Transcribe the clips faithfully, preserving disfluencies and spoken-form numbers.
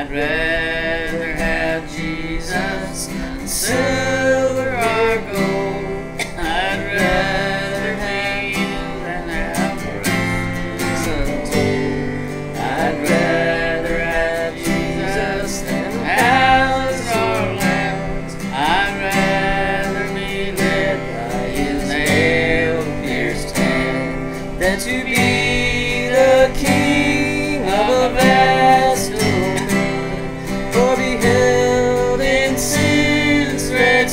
I'd rather have Jesus than silver or gold. I'd rather have you than have brass untold. I'd rather have Jesus than houses or lands. I'd rather be led by his nail-pierced hand than to be the king of a vast domain, or be held in sin's red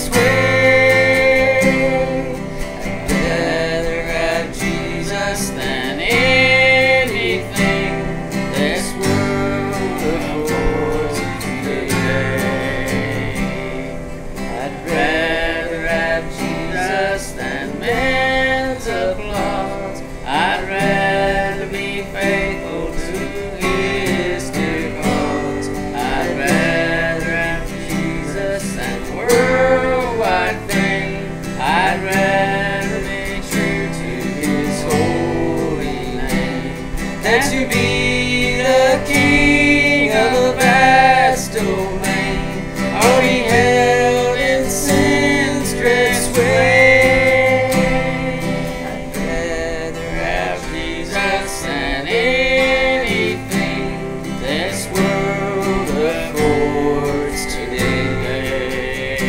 sway. I'd rather have Jesus than anything this world affords today. I'd rather have Jesus than men's applause. I'd rather be faithful to his dear cause. I'd rather have Jesus than worldwide fame. I'd rather be true to his holy name than to be the king of a vast domain, or be held in sin's dread sway. I'd rather have Jesus than anything this world affords today.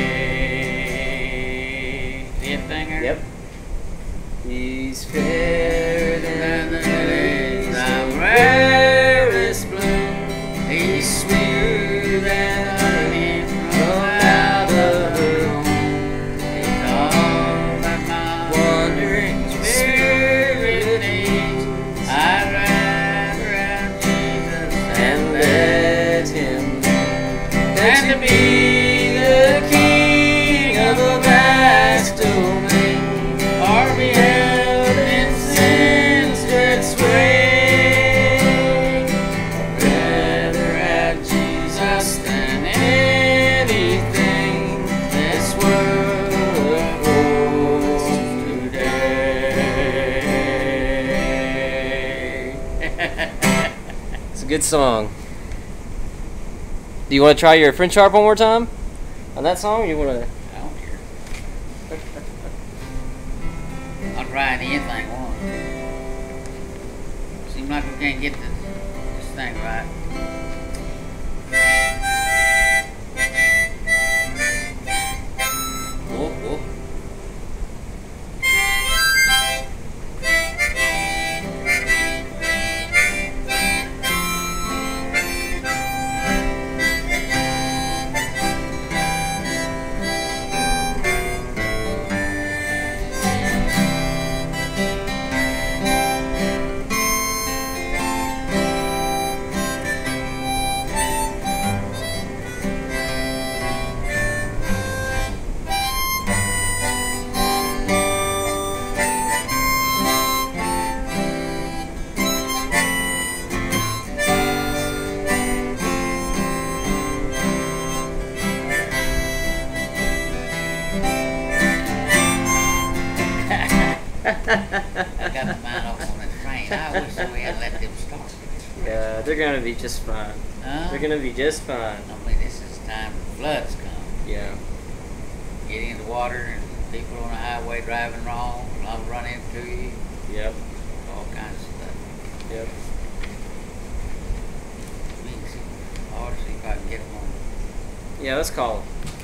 Anything? Yep. He's fairer than the lilies of rarest bloom. He's sweeter than honey from out of the womb. He's all that my wandering spirit needs. I'd rather have Jesus and let him lead than to be the king of a vast domain, or be held in sin's dread sway. I'd rather have Jesus than anything this world affords today. It's a good song. Do you want to try your French harp one more time on that song? Or you want to? I don't care. I'll try anything once. Seems like we can't get this, this thing right. Whoop, whoop. I got the mind off on that train. I wish we had let them start. Yeah, they're gonna be just fine. Huh? They're gonna be just fine. I mean, this is time for floods come. Yeah. Get into water and people on the highway driving wrong. And I'll run into you. Yep. All kinds of stuff. Yep. We can see. I'll see if I can get them on. Yeah, let's call them.